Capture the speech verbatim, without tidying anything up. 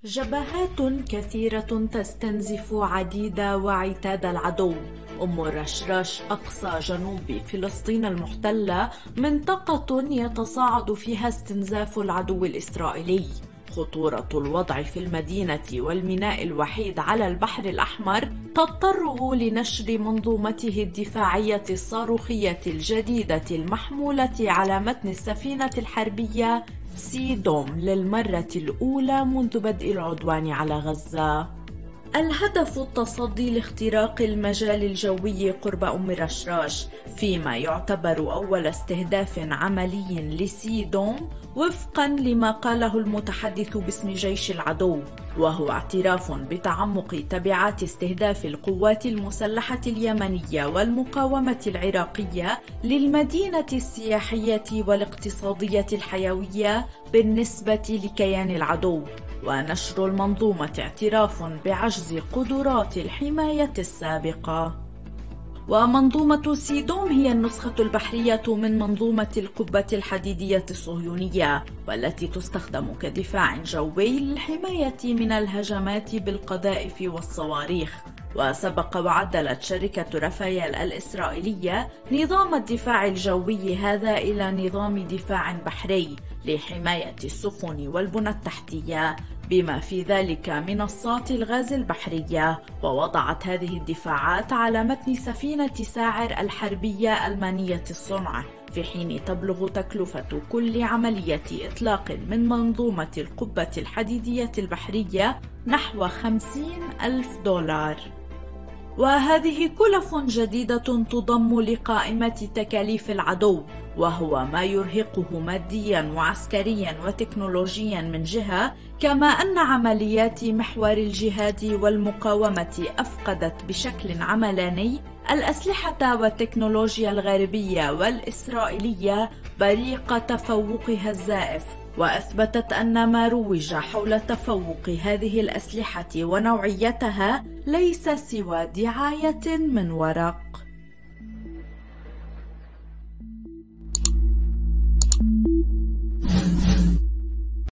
جبهات كثيرة تستنزف عديد وعتاد العدو. أم الرشراش أقصى جنوب فلسطين المحتلة منطقة يتصاعد فيها استنزاف العدو الإسرائيلي. خطورة الوضع في المدينة والميناء الوحيد على البحر الأحمر تضطره لنشر منظومته الدفاعية الصاروخية الجديدة المحمولة على متن السفينة الحربية سيدوم للمرة الأولى منذ بدء العدوان على غزة. الهدف التصدي لاختراق المجال الجوي قرب أم رشراش، فيما يعتبر أول استهداف عملي لسيدوم وفقا لما قاله المتحدث باسم جيش العدو، وهو اعتراف بتعمق تبعات استهداف القوات المسلحة اليمنية والمقاومة العراقية للمدينة السياحية والاقتصادية الحيوية بالنسبة لكيان العدو، ونشر المنظومة اعتراف بعجز قدرات الحماية السابقة. ومنظومة سيدوم هي النسخة البحرية من منظومة القبة الحديدية الصهيونية، والتي تستخدم كدفاع جوي للحماية من الهجمات بالقذائف والصواريخ. وسبق وعدلت شركة رافايل الإسرائيلية نظام الدفاع الجوي هذا إلى نظام دفاع بحري لحماية السفن والبنى التحتية، بما في ذلك منصات الغاز البحرية. ووضعت هذه الدفاعات على متن سفينة ساعر الحربية ألمانية الصنع، في حين تبلغ تكلفة كل عملية إطلاق من منظومة القبة الحديدية البحرية نحو خمسين ألف دولار. وهذه كلف جديدة تضم لقائمة تكاليف العدو، وهو ما يرهقه ماديا وعسكريا وتكنولوجيا من جهة، كما أن عمليات محور الجهاد والمقاومة أفقدت بشكل عملاني الأسلحة والتكنولوجيا الغربية والإسرائيلية بريق تفوقها الزائف، وأثبتت أن ما روج حول تفوق هذه الأسلحة ونوعيتها ليس سوى دعاية من ورق.